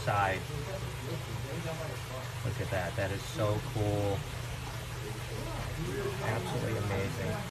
side. Look at that. That is so cool.